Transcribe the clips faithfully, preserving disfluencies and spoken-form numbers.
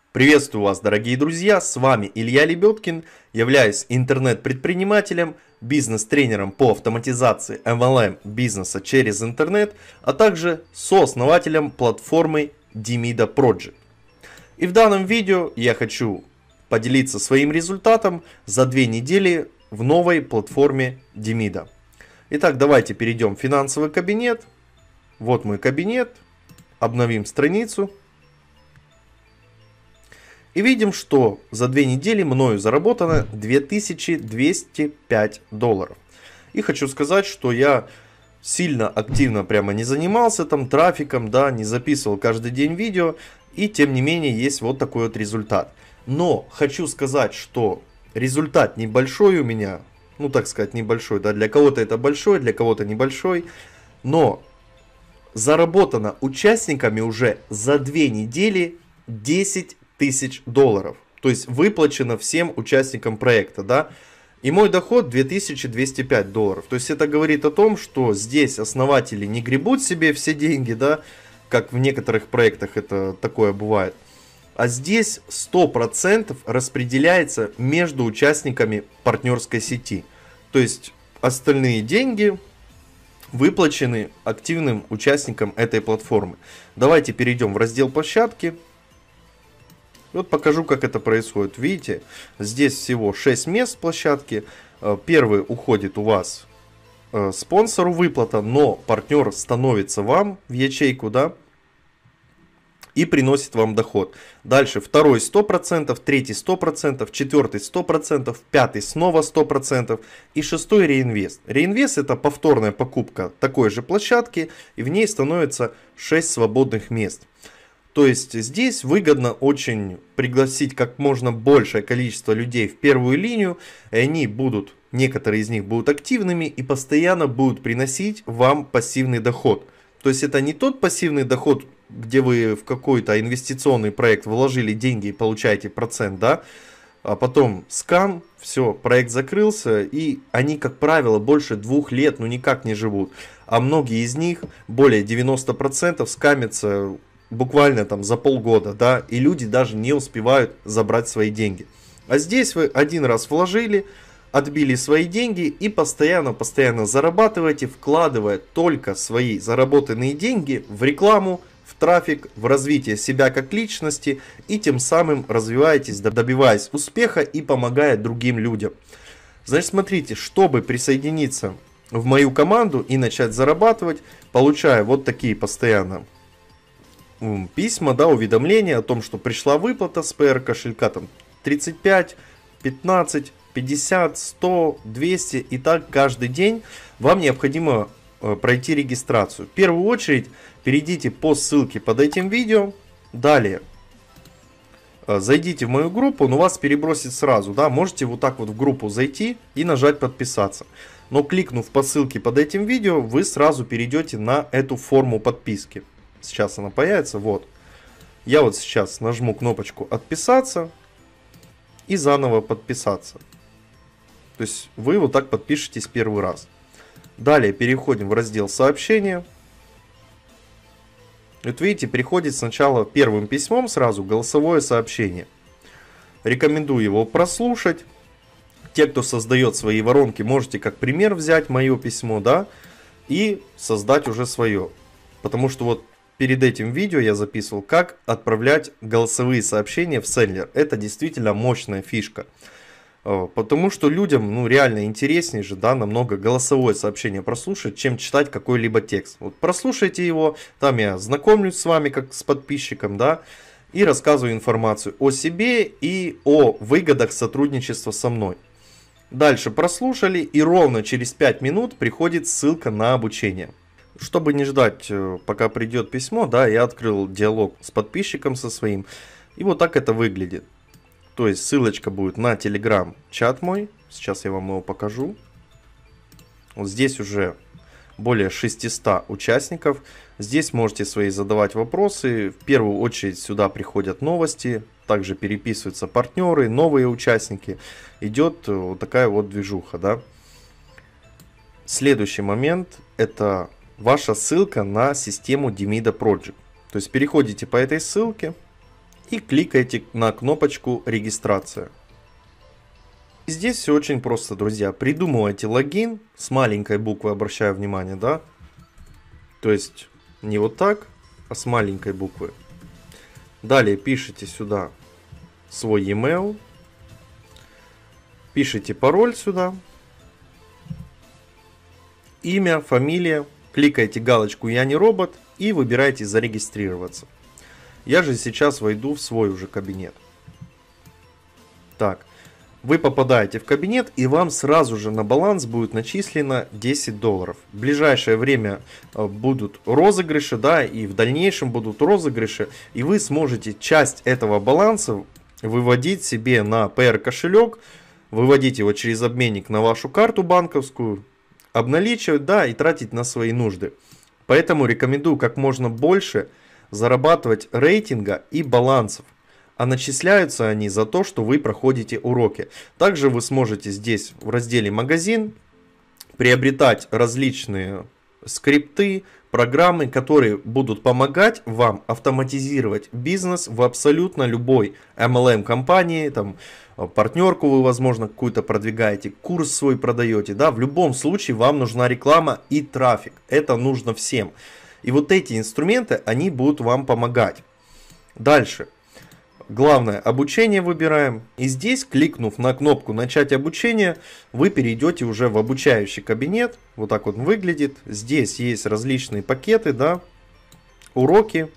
Приветствую вас, дорогие друзья, с вами Илья Лебедкин, являюсь интернет-предпринимателем, бизнес-тренером по автоматизации эм эл эм бизнеса через интернет, а также сооснователем платформы Dimida Project. И в данном видео я хочу поделиться своим результатом за две недели в новой платформе Dimida. Итак, давайте перейдем в финансовый кабинет. Вот мой кабинет, обновим страницу. И видим, что за две недели мною заработано две тысячи двести пять долларов. И хочу сказать, что я сильно активно прямо не занимался там трафиком, да, не записывал каждый день видео. И тем не менее есть вот такой вот результат. Но хочу сказать, что результат небольшой у меня, ну так сказать небольшой, да, для кого-то это большой, для кого-то небольшой. Но заработано участниками уже за две недели десять тысяч долларов. То есть выплачено всем участникам проекта, да. И мой доход две тысячи двести пять долларов. То есть это говорит о том, что здесь основатели не гребут себе все деньги, да, как в некоторых проектах это такое бывает. А здесь сто процентов распределяется между участниками партнерской сети. То есть остальные деньги выплачены активным участникам этой платформы. Давайте перейдем в раздел площадки. Вот покажу, как это происходит. Видите, здесь всего шесть мест площадки. Первый уходит у вас спонсору выплата, но партнер становится вам в ячейку, да, и приносит вам доход. Дальше второй сто процентов, третий сто процентов, четвертый сто процентов, пятый снова сто процентов и шестой реинвест. Реинвест это повторная покупка такой же площадки, и в ней становится шесть свободных мест. То есть здесь выгодно очень пригласить как можно большее количество людей в первую линию, и они будут, некоторые из них будут активными и постоянно будут приносить вам пассивный доход. То есть это не тот пассивный доход, где вы в какой-то инвестиционный проект вложили деньги и получаете процент, да, а потом скам, все, проект закрылся, и они, как правило, больше двух лет ну никак не живут. А многие из них, более девяноста процентов, скамятся буквально там за полгода, да, и люди даже не успевают забрать свои деньги. А здесь вы один раз вложили, отбили свои деньги и постоянно-постоянно зарабатываете, вкладывая только свои заработанные деньги в рекламу, в трафик, в развитие себя как личности, и тем самым развиваетесь, добиваясь успеха и помогая другим людям. Значит, смотрите, чтобы присоединиться в мою команду и начать зарабатывать, получая вот такие постоянно письма, да, уведомления о том, что пришла выплата с пэ эр кошелька, там тридцать пять, пятнадцать, пятьдесят, сто, двести, и так каждый день вам необходимо э, пройти регистрацию. В первую очередь перейдите по ссылке под этим видео, далее э, зайдите в мою группу, но вас перебросит сразу, да, можете вот так вот в группу зайти и нажать подписаться. Но кликнув по ссылке под этим видео, вы сразу перейдете на эту форму подписки. Сейчас она появится, вот. Я вот сейчас нажму кнопочку «Отписаться» и заново подписаться. То есть вы вот так подпишетесь первый раз. Далее переходим в раздел «Сообщения». Вот видите, приходит сначала первым письмом сразу голосовое сообщение. Рекомендую его прослушать. Те, кто создает свои воронки, можете как пример взять мое письмо, да, и создать уже свое. Потому что вот перед этим видео я записывал, как отправлять голосовые сообщения в Sendler. Это действительно мощная фишка. Потому что людям, ну, реально интереснее же, да, намного голосовое сообщение прослушать, чем читать какой-либо текст. Вот прослушайте его, там я знакомлюсь с вами как с подписчиком, да, и рассказываю информацию о себе и о выгодах сотрудничества со мной. Дальше прослушали, и ровно через пять минут приходит ссылка на обучение. Чтобы не ждать, пока придет письмо, да, я открыл диалог с подписчиком со своим. И вот так это выглядит. То есть ссылочка будет на Telegram чат мой. Сейчас я вам его покажу. Вот здесь уже более шестисот участников. Здесь можете свои задавать вопросы. В первую очередь сюда приходят новости. Также переписываются партнеры, новые участники. Идет вот такая вот движуха, да. Следующий момент — это ваша ссылка на систему Dimida Project. То есть переходите по этой ссылке и кликаете на кнопочку «Регистрация». Здесь все очень просто, друзья. Придумывайте логин с маленькой буквы, обращаю внимание, да? То есть не вот так, а с маленькой буквы. Далее пишите сюда свой e-mail. Пишите пароль сюда. Имя, фамилия. Кликаете галочку «Я не робот» и выбираете «Зарегистрироваться». Я же сейчас войду в свой уже кабинет. Так. Вы попадаете в кабинет, и вам сразу же на баланс будет начислено десять долларов. В ближайшее время будут розыгрыши, да, и в дальнейшем будут розыгрыши, и вы сможете часть этого баланса выводить себе на пэ эр кошелек, выводить его через обменник на вашу карту банковскую, обналичивать, да, и тратить на свои нужды. Поэтому рекомендую как можно больше зарабатывать рейтинга и балансов. А начисляются они за то, что вы проходите уроки. Также вы сможете здесь в разделе «Магазин» приобретать различные скрипты, программы, которые будут помогать вам автоматизировать бизнес в абсолютно любой эм эл эм-компании. Там партнерку вы, возможно, какую-то продвигаете, курс свой продаете. Да? В любом случае вам нужна реклама и трафик. Это нужно всем. И вот эти инструменты, они будут вам помогать. Дальше. Главное, обучение выбираем. И здесь, кликнув на кнопку «Начать обучение», вы перейдете уже в обучающий кабинет. Вот так вот он выглядит. Здесь есть различные пакеты, да, уроки.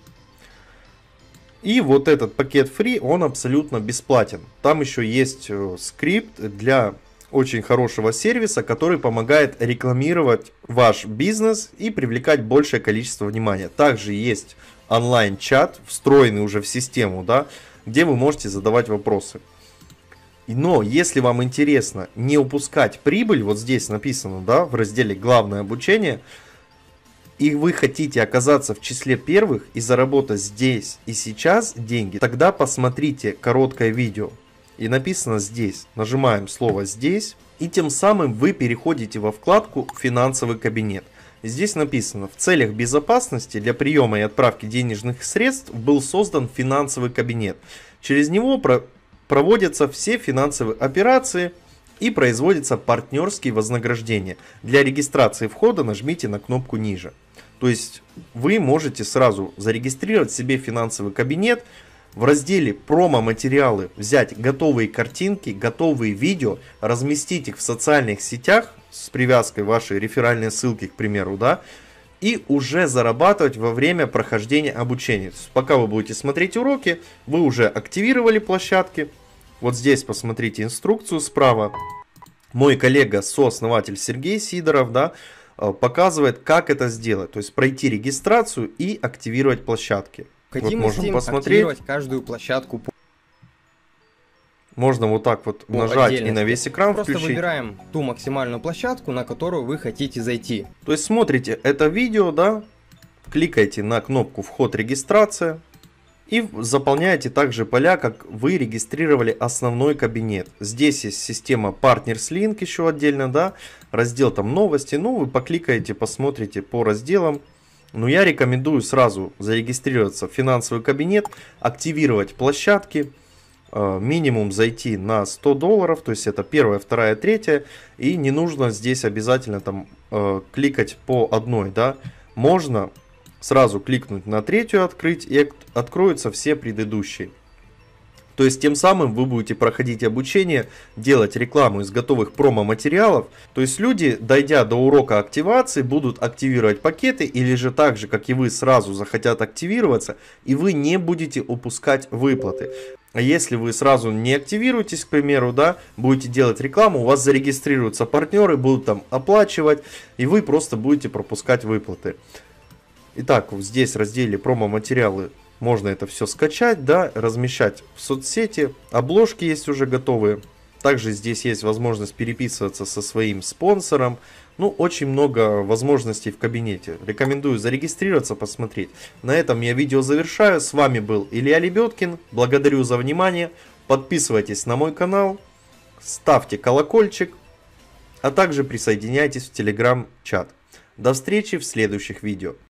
И вот этот пакет free, он абсолютно бесплатен. Там еще есть скрипт для очень хорошего сервиса, который помогает рекламировать ваш бизнес и привлекать большее количество внимания. Также есть онлайн-чат, встроенный уже в систему, да, где вы можете задавать вопросы. Но если вам интересно не упускать прибыль, вот здесь написано, да, в разделе «Главное обучение», и вы хотите оказаться в числе первых и заработать здесь и сейчас деньги, тогда посмотрите короткое видео. И написано здесь. Нажимаем слово «Здесь», и тем самым вы переходите во вкладку «Финансовый кабинет». Здесь написано: в целях безопасности для приема и отправки денежных средств был создан финансовый кабинет. Через него про проводятся все финансовые операции и производятся партнерские вознаграждения. Для регистрации входа нажмите на кнопку ниже. То есть вы можете сразу зарегистрировать себе финансовый кабинет. В разделе промо-материалы взять готовые картинки, готовые видео, разместить их в социальных сетях с привязкой вашей реферальной ссылки, к примеру, да, и уже зарабатывать во время прохождения обучения. То есть, пока вы будете смотреть уроки, вы уже активировали площадки. Вот здесь посмотрите инструкцию справа. Мой коллега, сооснователь Сергей Сидоров, да, показывает, как это сделать. То есть пройти регистрацию и активировать площадки. Вот можем посмотреть. Каждую площадку. Можно вот так вот По нажать и на весь экран Просто включить. Выбираем ту максимальную площадку, на которую вы хотите зайти. То есть смотрите это видео, да, кликаете на кнопку «Вход, регистрация» и заполняете также поля, как вы регистрировали основной кабинет. Здесь есть система Partners Link еще отдельно, да, раздел там новости. Ну, вы покликаете, посмотрите по разделам. Но я рекомендую сразу зарегистрироваться в финансовый кабинет, активировать площадки, э, минимум зайти на сто долларов, то есть это первая, вторая, третья, и не нужно здесь обязательно там э, кликать по одной, да, можно сразу кликнуть на третью открыть и откроются все предыдущие. То есть тем самым вы будете проходить обучение, делать рекламу из готовых промо-материалов. То есть люди, дойдя до урока активации, будут активировать пакеты или же так же, как и вы, сразу захотят активироваться, и вы не будете упускать выплаты. А если вы сразу не активируетесь, к примеру, да, будете делать рекламу, у вас зарегистрируются партнеры, будут там оплачивать, и вы просто будете пропускать выплаты. Итак, вот здесь в разделе промо-материалы можно это все скачать, да, размещать в соцсети. Обложки есть уже готовые. Также здесь есть возможность переписываться со своим спонсором. Ну, очень много возможностей в кабинете. Рекомендую зарегистрироваться, посмотреть. На этом я видео завершаю. С вами был Илья Лебедкин. Благодарю за внимание. Подписывайтесь на мой канал. Ставьте колокольчик. А также присоединяйтесь в телеграм-чат. До встречи в следующих видео.